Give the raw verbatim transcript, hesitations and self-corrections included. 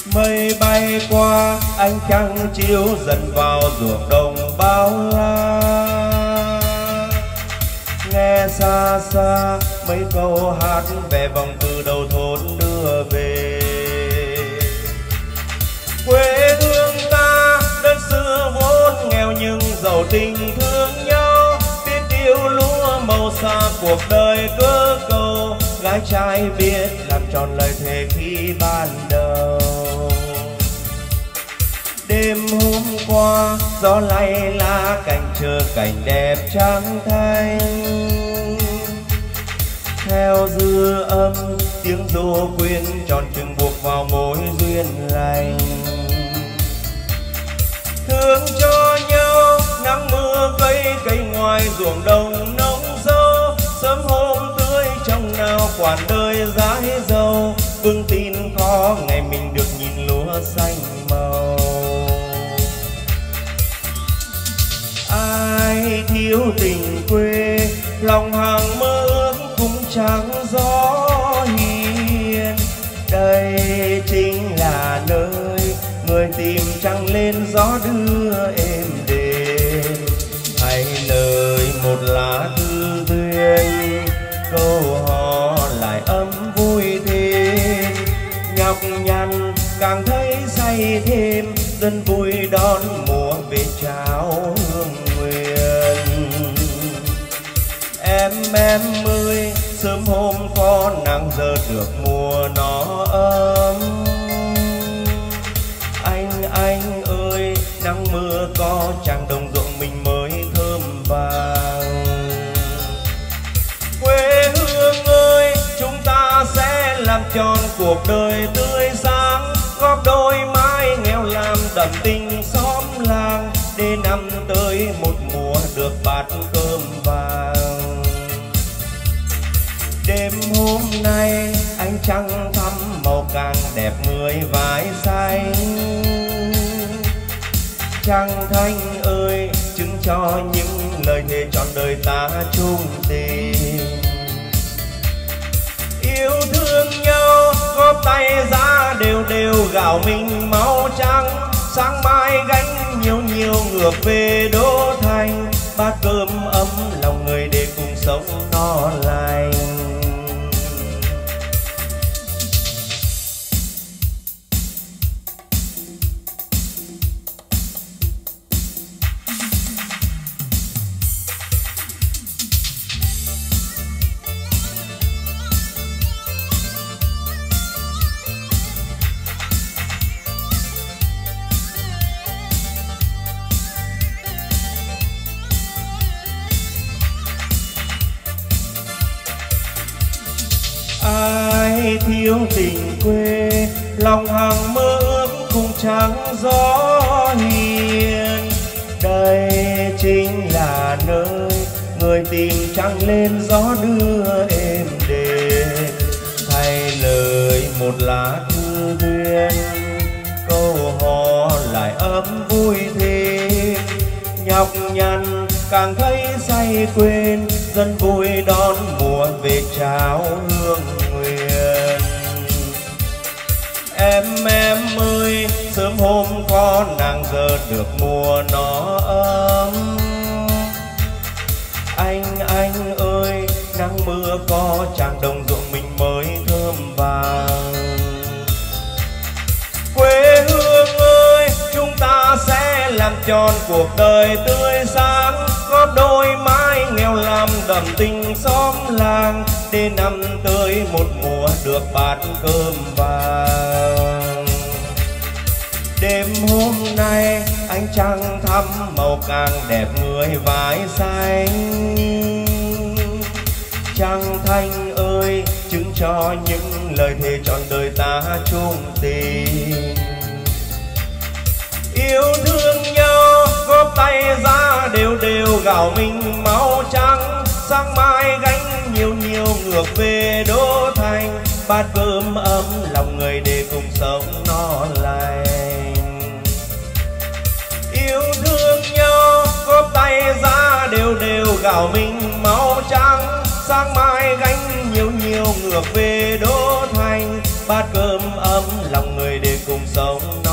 Mây bay qua ánh trăng chiếu dần vào ruộng đồng bao la. Nghe xa xa mấy câu hát về vòng từ đầu thôn đưa về. Quê hương ta đất xưa vốn nghèo nhưng giàu tình thương nhau, biết yêu lúa màu xa cuộc đời cơ cầu. Gái trai biết làm tròn lời thề khi ban đầu. Đêm hôm qua gió lay lá cành chờ cảnh đẹp trắng thanh. Theo dư âm tiếng ru quyến tròn trừng buộc vào mối duyên lành. Thương cho nhau nắng mưa cây cây ngoài ruộng đồng nông dâu. Sớm hôm tươi trong nào quản đời rãi dâu. Vững tin có ngày mình được nhìn lúa xanh màu. Ai thiếu tình quê lòng hàng mơ ước cũng chẳng gió hiền. Đây chính là nơi người tìm trăng lên gió đưa êm đềm. Hay lời một lá thư duyên câu hò lại ấm vui thêm. Nhọc nhằn càng thấy say thêm dân vui đón mùa về trao hương nguyện. Em em ơi sớm hôm có nắng giờ được mùa nó ấm. Anh anh ơi nắng mưa có chẳng đồng ruộng mình mới thơm vàng. Quê hương ơi chúng ta sẽ làm tròn cuộc đời tươi sáng. Góp đôi mái nghèo làm đậm tình xóm làng. Để năm tới một mùa được bát cơm vàng. Đêm hôm nay ánh trăng thắm màu càng đẹp người vai xanh. Trăng thanh ơi chứng cho những lời thề trọn đời ta chung tình. Yêu thương nhau góp tay ra đều đều gạo mình máu trắng. Sáng mai gánh nhiều nhiều ngược về đô thành. Bát cơm ấm lòng người để cùng sống no lành. Ai thiếu tình quê lòng hàng mơ ước cũng chẳng gió hiền. Đây chính là nơi người tìm trăng lên gió đưa êm đềm. Thay lời một lá thư duyên câu hò lại ấm vui thêm. Nhọc nhằn càng thấy say quên dân vui đón mùa về trao hương nguyện. Em em ơi sớm hôm có nàng giờ được mùa nó ấm. Anh anh ơi nắng mưa có chẳng đồng ruộng mình mới thơm vàng. Quê hương ơi chúng ta sẽ làm tròn cuộc đời tươi sáng. Góp đôi mái nghèo làm đậm tình xóm làng. Để năm tới một mùa được bát cơm vàng. Đêm hôm nay ánh trăng thắm màu càng đẹp người vai xanh. Trăng thanh ơi chứng cho những lời thề trọn đời ta chung tình. Yêu thương nhau góp tay ra đều đều gạo mình máu trắng. Sáng mai gánh nhiều nhiều ngược về đô thành. Bát cơm ấm lòng người để cùng sống no lành. Yêu thương nhau góp tay ra đều đều gạo mình máu trắng. Sáng mai gánh nhiều nhiều ngược về đô thành. Bát cơm ấm lòng người để cùng sống sống